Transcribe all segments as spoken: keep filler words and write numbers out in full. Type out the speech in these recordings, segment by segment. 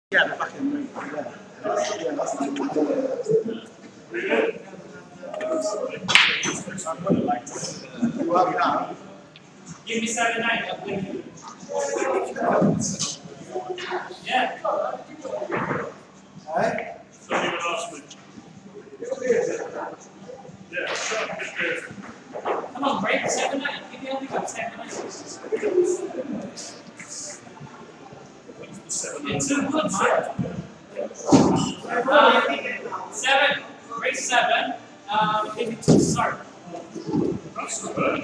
Yeah, back in the yeah. Give me seven nine, I'll win you. Yeah. Alright? Don't even ask me. Yeah, sure. Come on, break seven nine. Give me only got seven nine. It's too good, Mike. Um, seven, break seven. Um, give me two start. That's not bad.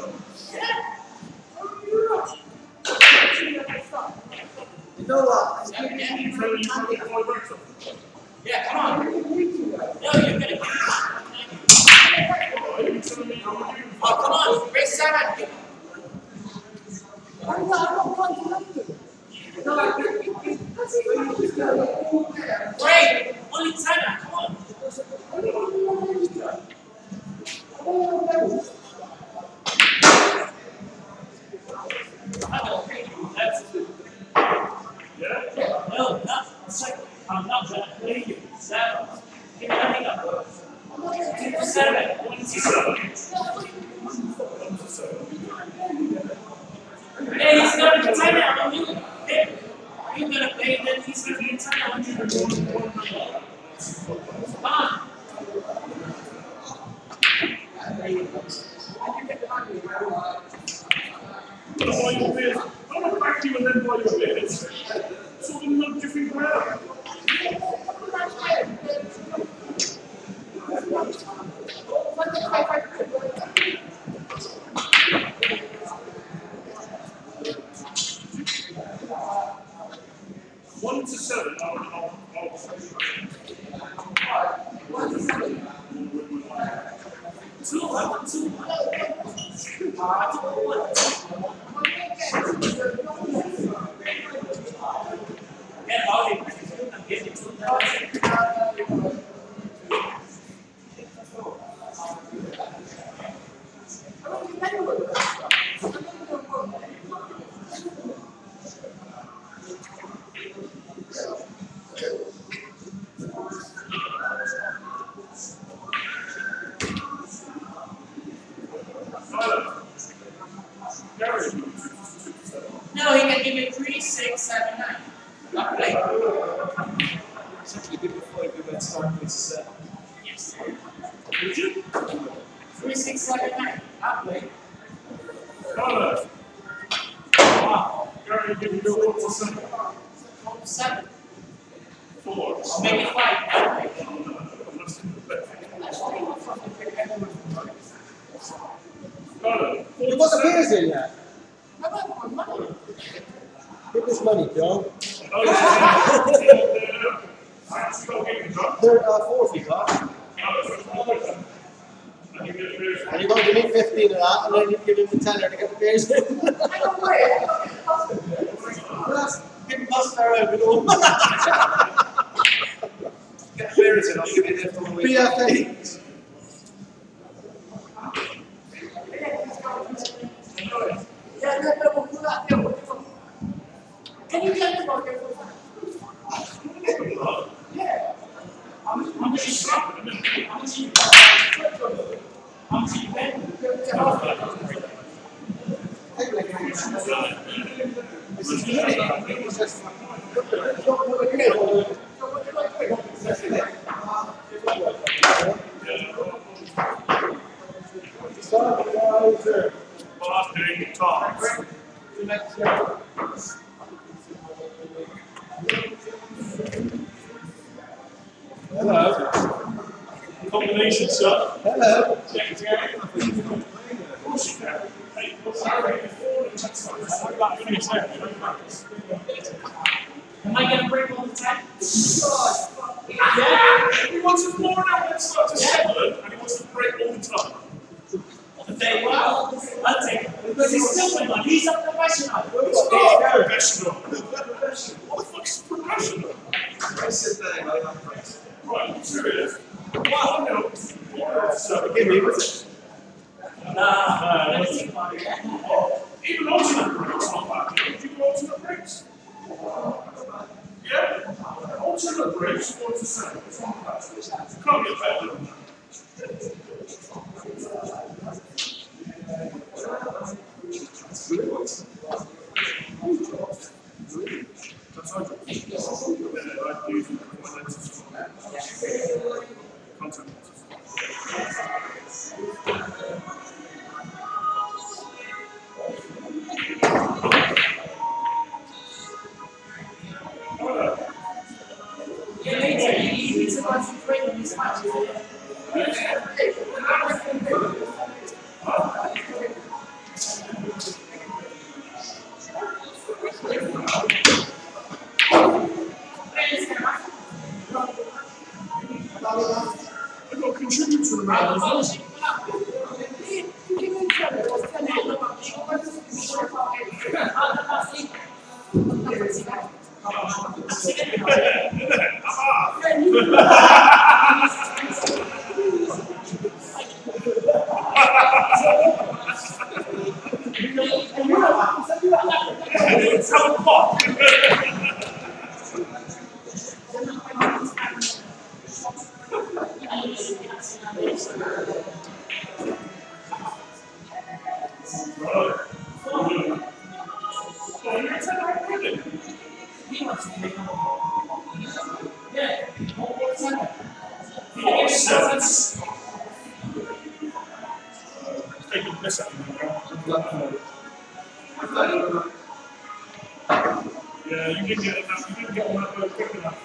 You know what? Seven, yeah. You tell me you want to get five breaks off. Yeah, come on. No, you're gonna get Why are you telling me you want to do Oh, come on, break seven. Break! Only ten, come on. That's Yeah? no, not second. I'm not gonna play you. Seven. Give me nothing up. Two to seven. One to seven. Hey, he's gonna be ten out on you. Hey, you're gonna play, then he's gonna be ten out on you. Come on. Don't buy your beers. Don't look back to you and then buy your beers. Sort of nudge your finger out. One to seven, I'll, I'll, I'll Two, I want two. Uh, two, one. Get out of here. Get it. No, he can give me three, six, seven, nine. Not play. It's actually good before you go start with seven. Yes. Did you? Three, six, seven, nine. Not play. Carlos. Wow. Gary, give me four to seven. Four to seven. Four. I'll make it five. Not play. Carlos. You got the beers in yet? How about more money? Give this money, Joe. Oh, yeah. I actually got to get you drunk. Third, uh, fourth you got. And you get beers. And you're going to give me fifteen of that, and then you give him the tenner to get the beers in. That's give us our own. Get the beers in, I'll give you them for the week. B F A. Can you tell me about your Yeah. How much how much you spend? How much you How much you spend? Barking tops. Hello. Combination, sir. Hello. Check it out. Of course you can. Hey, what's that? Am I gonna break all the time? Yeah, he wants to floor now and start to seven, and he wants to break all the time. I'll tell you what, I'll take it. Because he's still with one. He's a professional. It's not professional. What the fuck's professional? I sit there and I have friends. Right, I'm serious. Wow, no. So, Give me, what's it? Nah, let me think about it. even alternate breaks not bad. Do you do alternate breaks? Yeah? Celebrate four to seven. Can't get better than that. That's our job. Yeah, I use my lenses for content lenses. Yeah, later, he needs to concentrate on his match. I've got to contribute to the round. Taking this out. Yeah, you didn't get enough. You didn't get on that boat quick enough.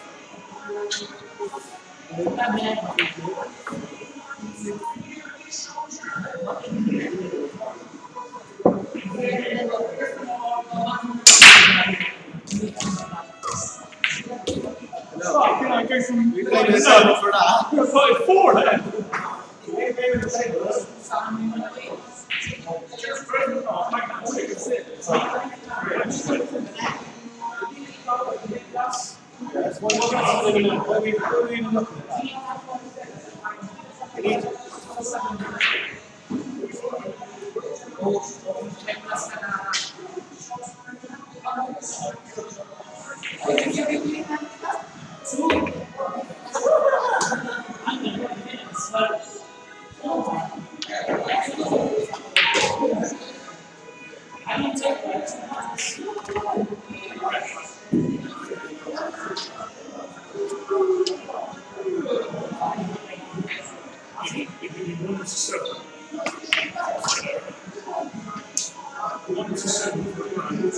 Oh, can I go from we played the table for that? We're playing four then. Yes, what are we even looking at? One to seven. One to seven for the round.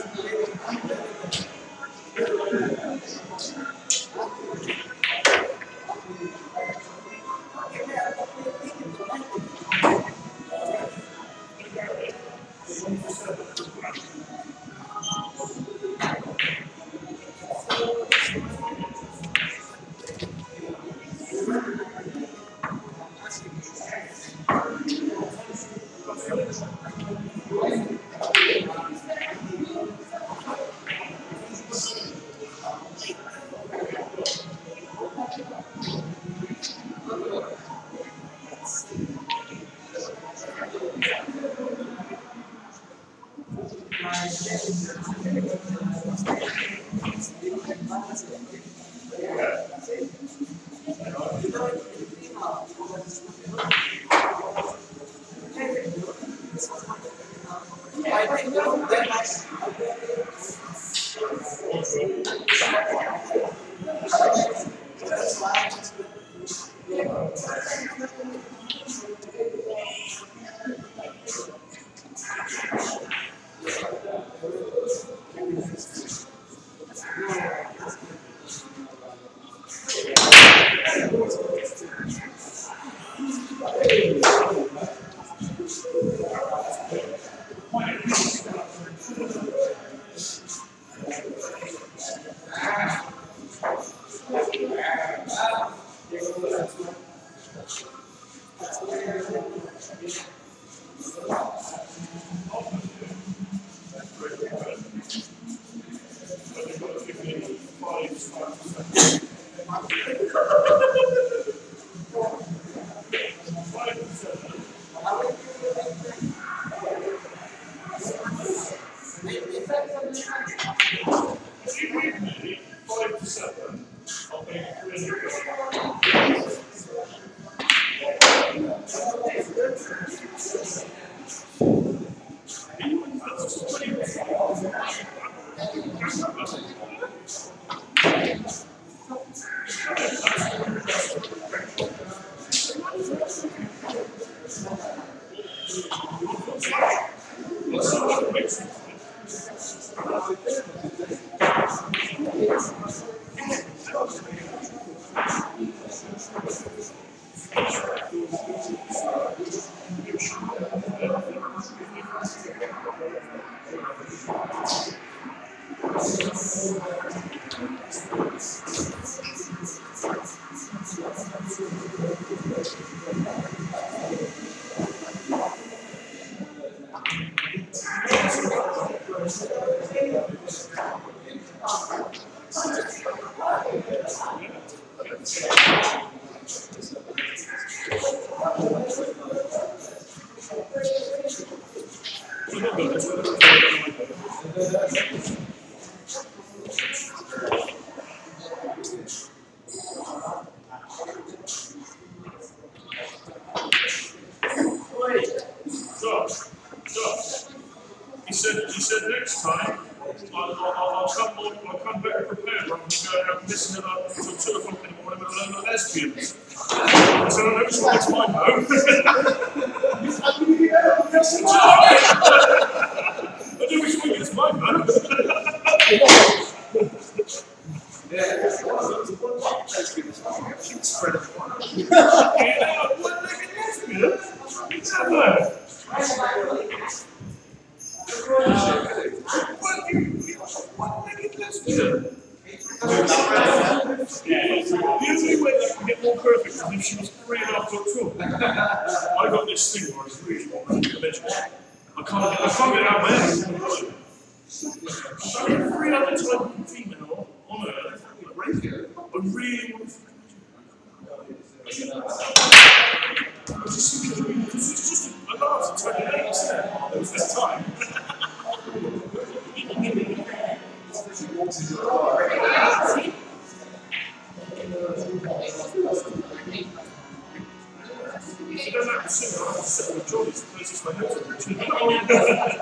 Five to seven. He said, he said next time, I'll, I'll, I'll, come, more, I'll come better prepared rather than going out missing it up until two o'clock in the morning with a load of lesbians. I said, I know which one it's mine though. I know which one it's mine though. Yeah, spread it. Yeah, one-legged lesbian? Never. One-legged lesbian? The only way that can get more perfect is if she was three and a half foot tall. I got this thing where I was really wanting to measure. I can't, I can't get it out of my head. I'm every other type of female on earth, I really want to measure. I was just thinking, this is just a laugh at twenty-eight, isn't it? There was this time. If you don't like to sing, I'll have to sit on the jollies and places my nose on.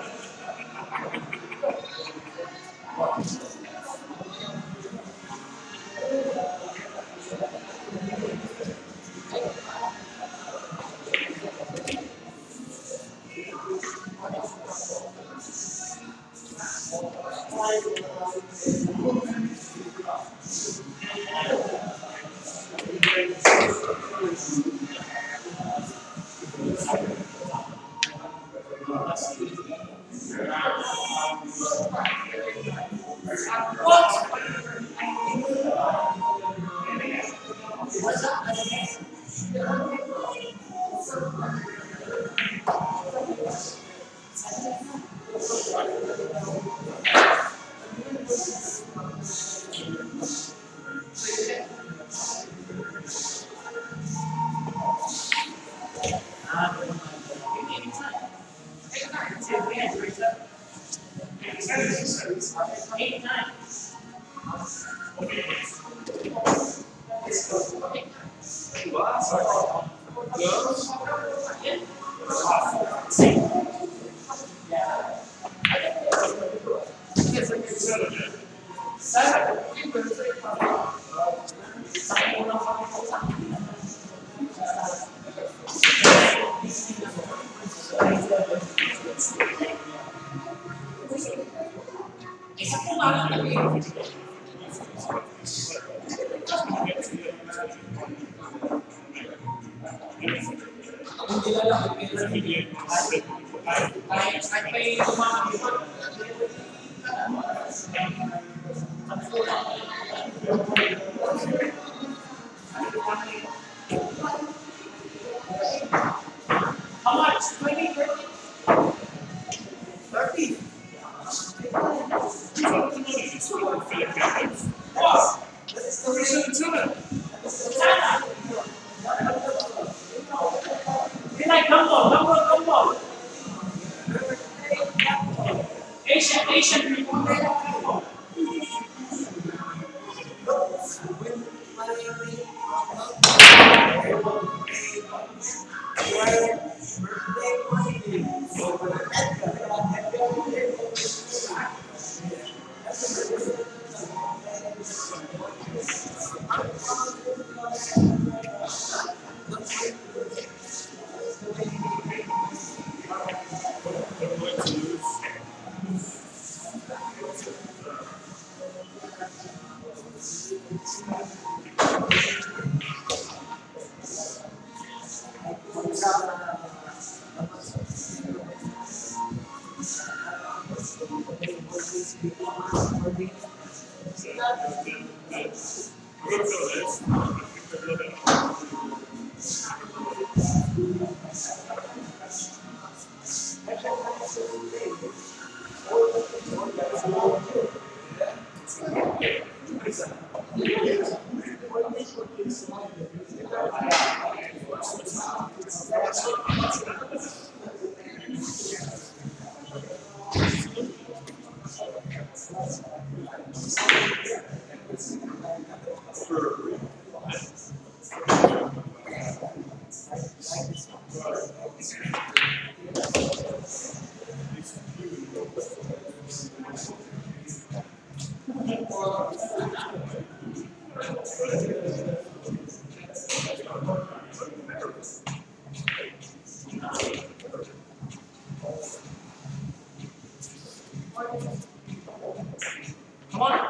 Asian, Asian people. Come on.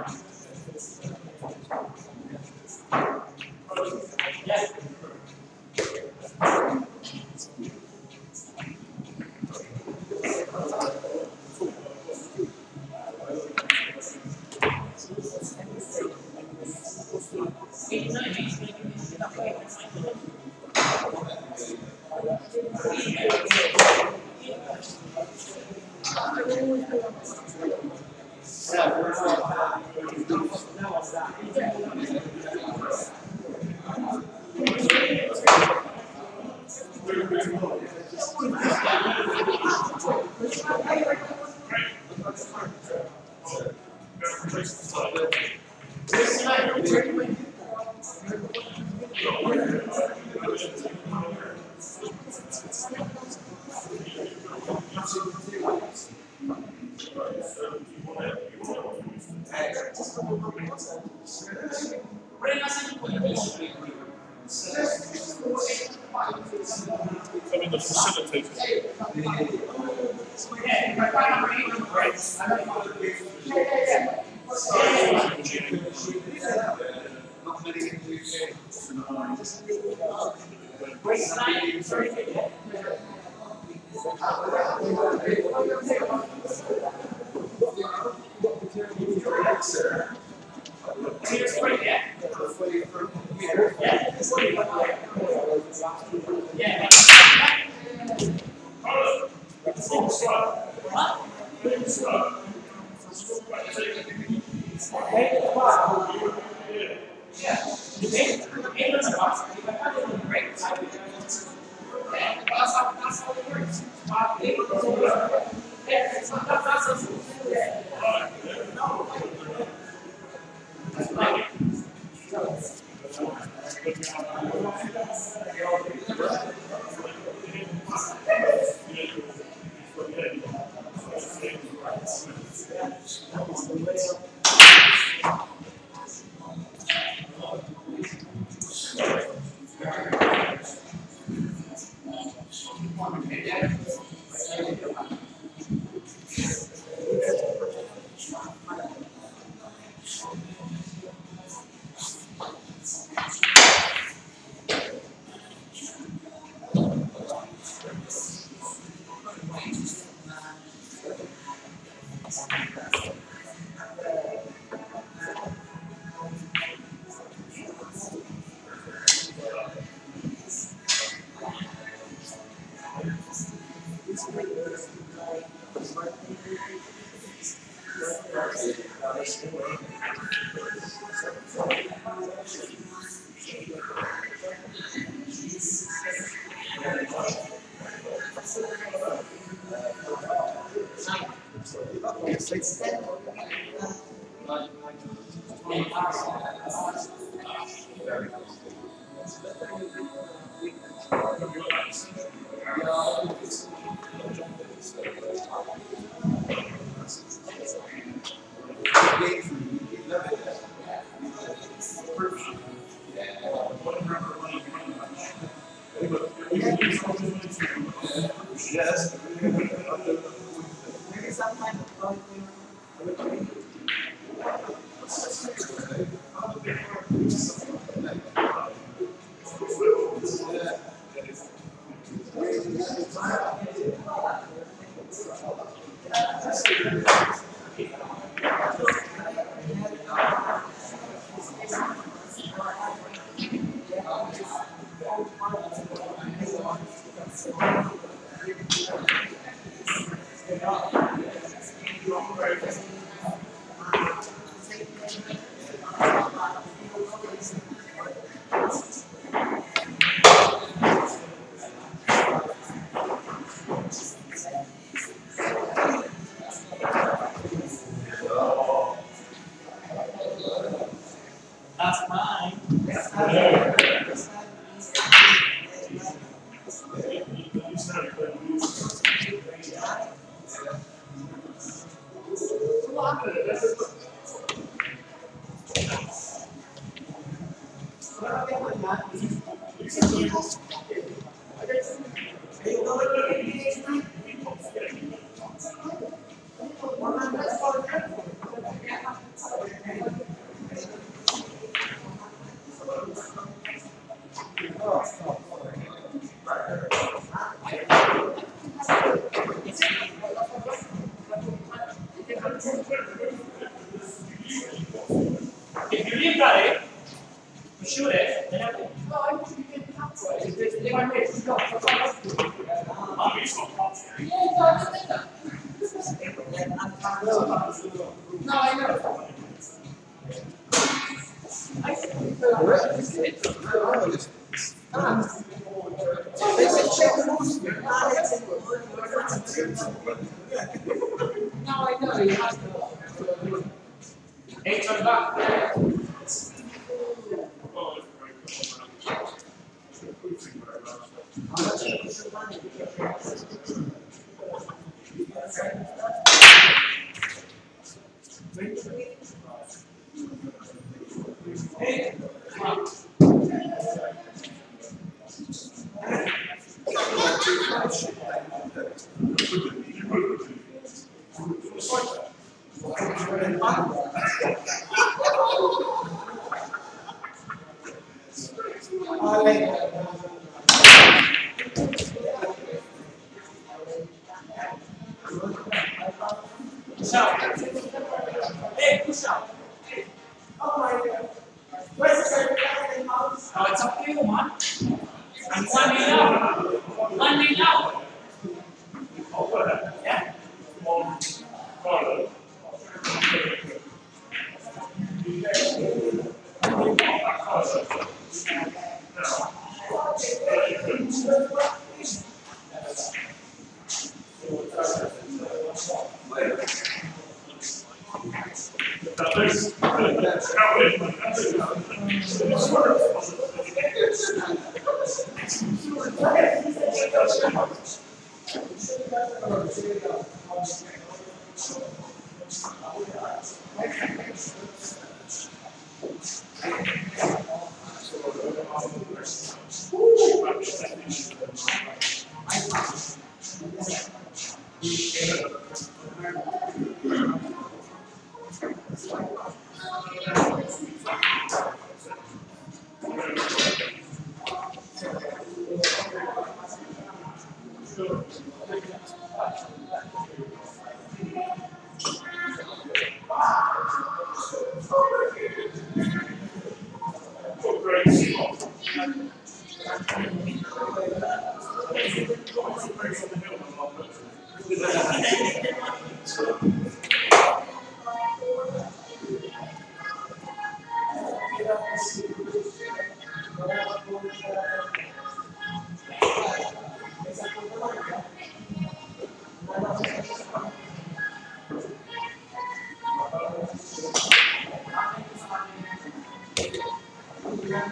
Yeah. I mean, the facilitator. Yes. That's mine. If you leave that in, you shoot it, then I will. No, I know. No, I know. You have to. Hey, turn back. Hey, come on. Push out. Hey, push out. Now it's up to you, man. And one knee out. One knee out. Yeah.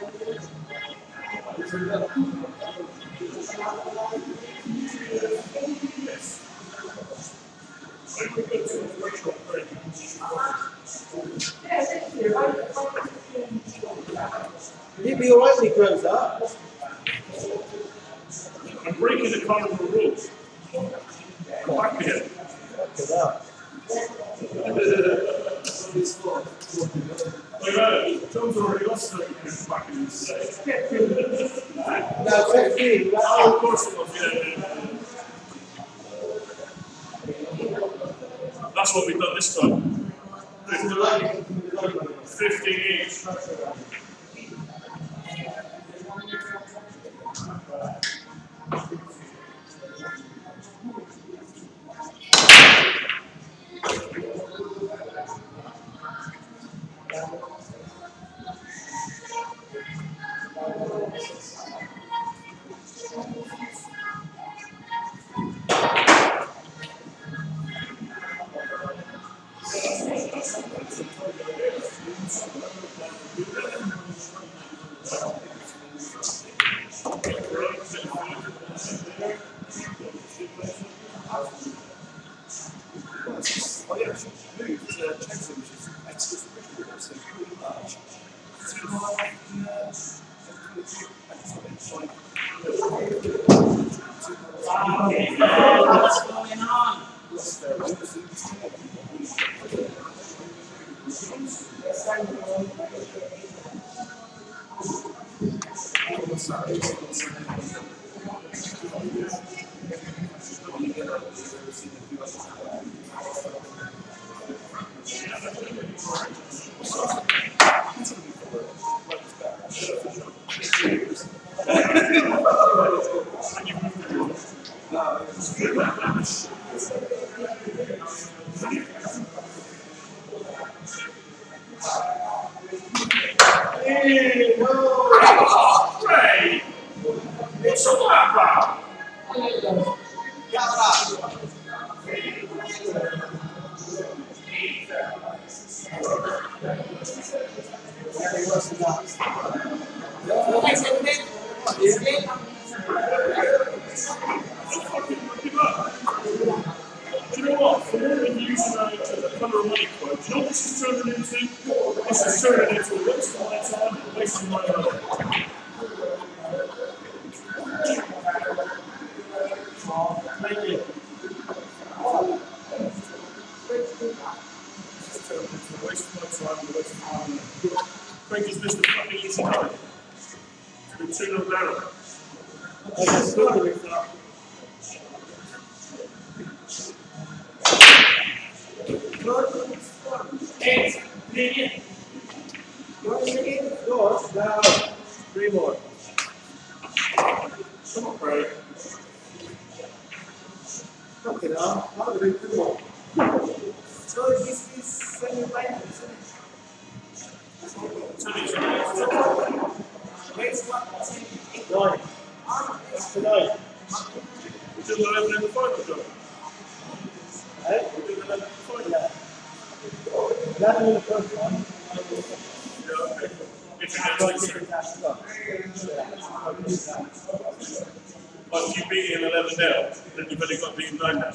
He'll be alright when he grows up. I'm breaking the carnival rules. Back here. Get out. I know, John's already lost thirty minutes back in his day. No, fifteen. Oh, of course it was, yeah, yeah. That's what we've done this time. fifteen each. What's going on? Hey, no! Ray! What's all that about? Do you know what? For more than using a, a colour of money quote, do you know what this is turning into? This is turning into a waste of my time and wasting my money. Thank you. This is turning into a waste of my time and a waste of my money. Craig, is this the fucking easy money? To the two nil down. Eight. Million. Now, three more. Come on, Craig. Okay, now, how do we do three more? So this is semi-final, isn't it? Raise one, ten, eight. Nine. That's the nine. We did eleven in the final, John. Eh? We did eleven in the final. Yeah. Eleven in the first one. Yeah, okay. If you Don't get get to it cash up. Once you beat him eleven nil, then you've only got to beat him nine nil.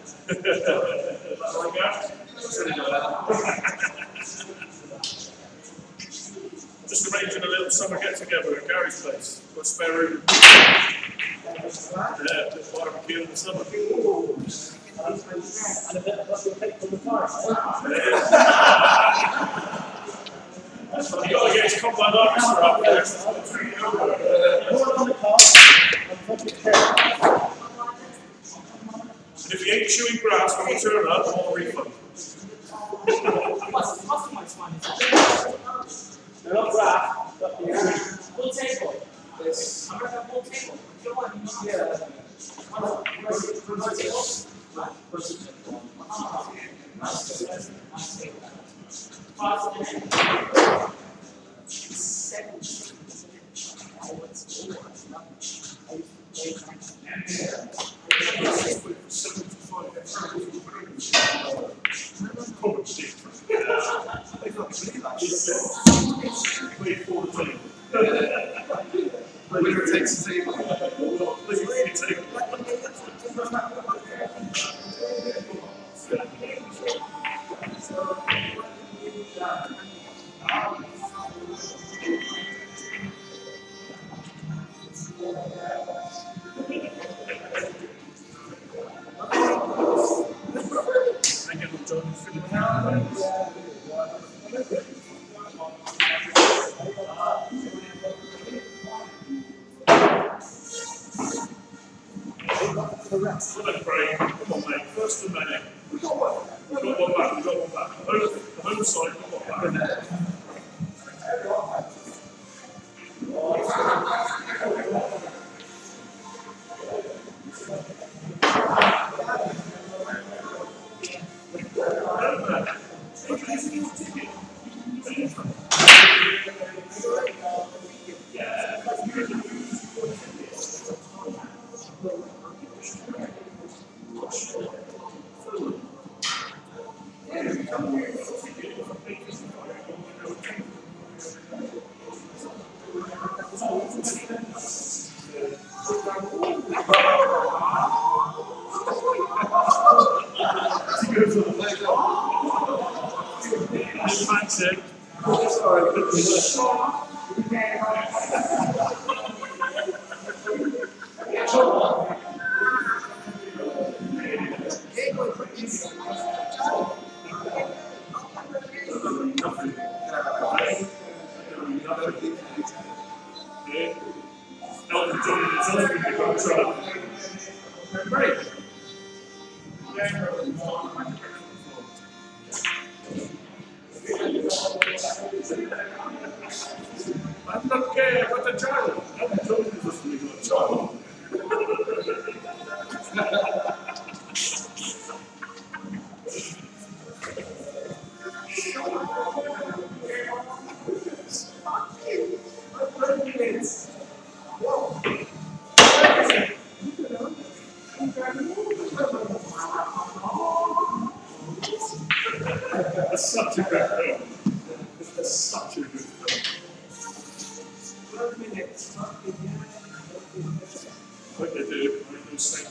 Just arranging a little summer get together at Gary's place. Got a spare room. Yeah, just barbecue in the summer. And a bit of what you'll take from the fire. You got to get his combine orchestra up there. Pour it on the top and put it there. And if he ain't chewing grass when we turn up, I'll refund. What's the customized one? They're not grass, but they're Full table. Yes. I'm going to have full table. You know what? yeah. Full table. Seven. Wait for the team. takes the table. Well, please, you take it. Thank you, John. Come on, Craig. Come on, mate. First and mate. We've got one. We've got one back. We've got one back. The home side, we've got one back. Thanks, Ed. Sorry, I'm not okay, I got the child. I'm told you this when you got a child. That's such a good film. That's such a good film. What they do, they do say.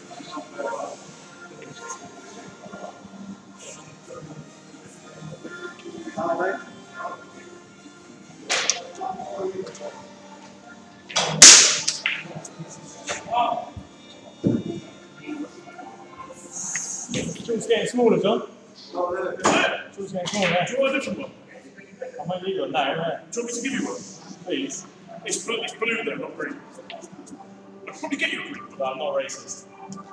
It's getting smaller, John. Yeah. It's getting smaller. Do you want a different one? I might need one now, yeah. Do you want me to give you one? Please. It's blue, it's blue though, not green. I'll probably get you a green one. But I'm not racist.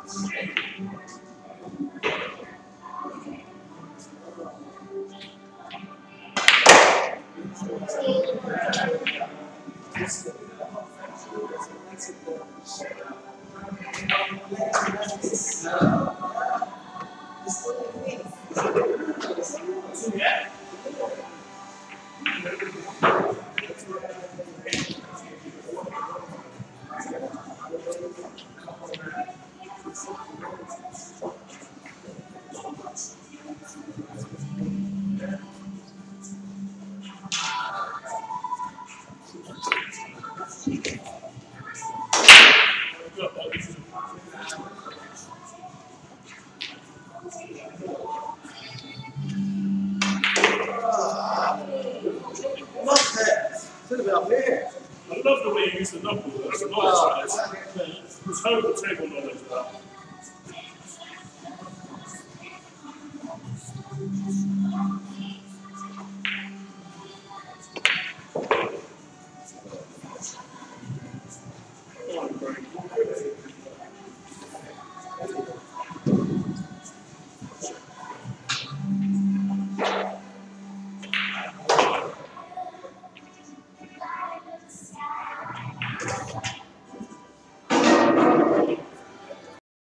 Yeah. I love the way you use the knuckle. That's a nice one. Let's hope the table knowledge that.